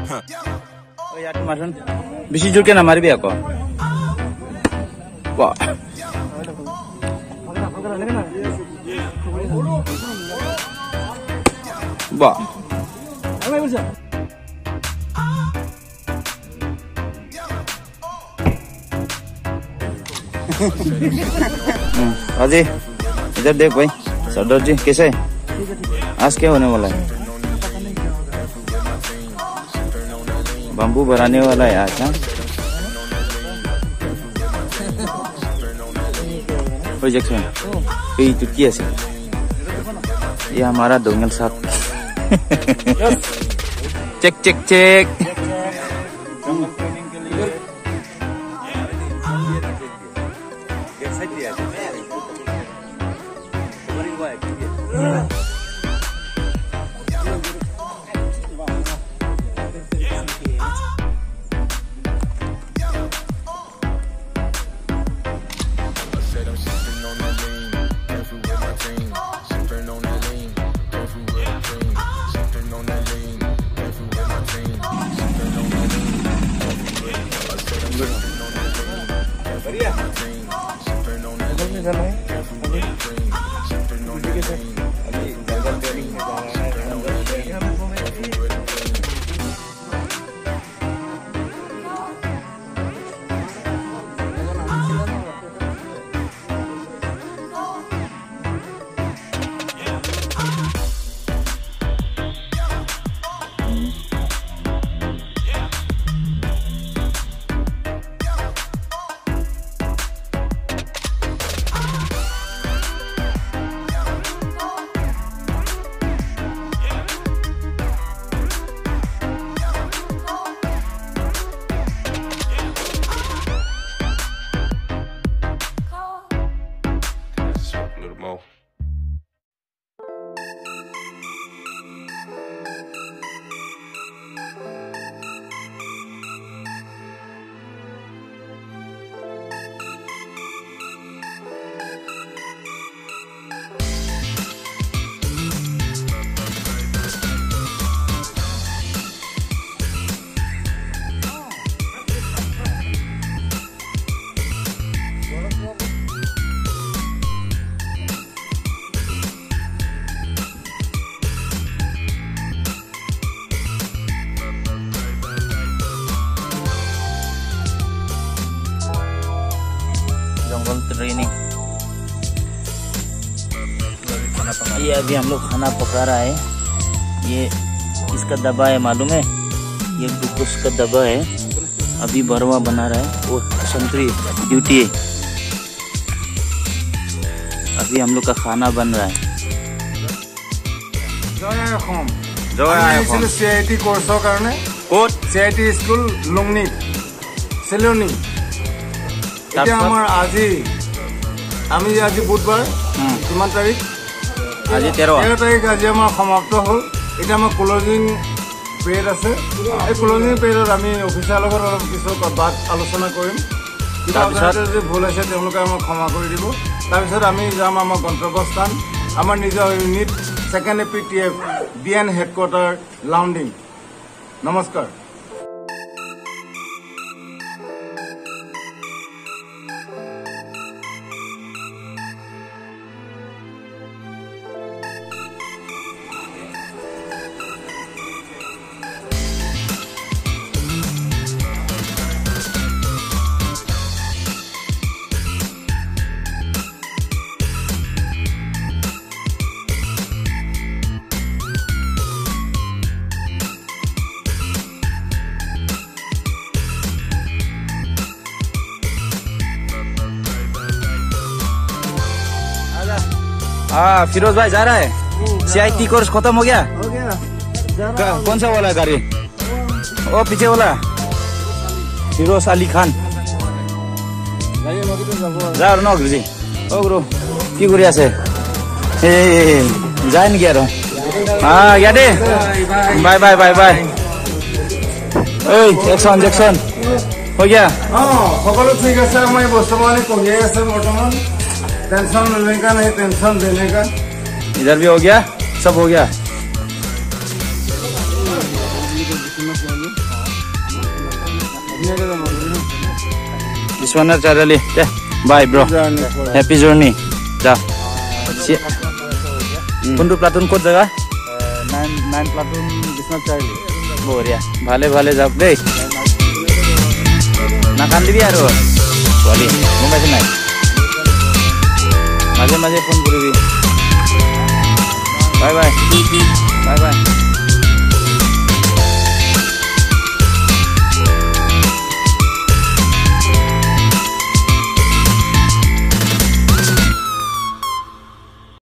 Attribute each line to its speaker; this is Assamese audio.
Speaker 1: यार मारन बेसी जोर के ना मारबी आको वाह वाह अजय इधर देख भाई सरदार जी कैसे आज क्या होने वाला है बम्बू बनाने वाला है आज ना जैक्सन तो क्या है ये हमारा दोंगल साहब चेक चेक चेक ट्रेनिंग ये अभी हम लोग खाना पका रहा है। ये इसका दबा है मालूम है, ये ग्लूकोज का दबा है। अभी बरवा बना रहा है, वो संतरी ड्यूटी है। अभी हम लोग का खाना बन रहा है।
Speaker 2: CIAT कोर्सर कारण CIAT स्कूल लुंगनी सिलोनी आज बुधवार किमान तारीख
Speaker 1: आज 13
Speaker 2: तारीख आज समाप्त हल। इतना क्लोजिंग पिरियड আছে। এই ক্লোজিং পিরিয়ডত আমি অফিচাৰৰ লগত অলপ কিছু বাত আলোচনা কৰিম। যদি ভুল আছে তেওঁলোকে আমাক ক্ষমা কৰি দিব। তাৰপিছত আমি যাম আমাৰ গন্তব্যস্থান, আমাৰ নিজৰ unit 2nd APTF BN headquarter লাউণ্ডিং। নমস্কাৰ।
Speaker 1: हाँ फिरोज भाई जा रहा है। CIAT कोर्स खत्म हो गया? कौन सा वाला गाड़ी? वो पीछे वाला फिरोज अली खान जा न गुरुजी। ओ गुरु की करि আছে? যায় নেকি আৰু? গিয়া দে। Bye bye bye bye. এই জেকসন জেকসন हो गया?
Speaker 2: সকলো ঠিক আছে। মই বৰ্তমানে কহিয়ে আছে বৰ্তমান। टेंशन लेने का नहीं, टेंशन देने का।
Speaker 1: इधर भी हो गया, सब हो गया। Biswana Charali. Bye, bro. Happy journey. Ja. Kundu platoon kod jaga?
Speaker 2: 9 platoon Biswana Charali.
Speaker 1: Boria. Bhale jab dei. Na kandibi aro. Wali. Mumbai se nai. Maje phone koribi. Bye bye.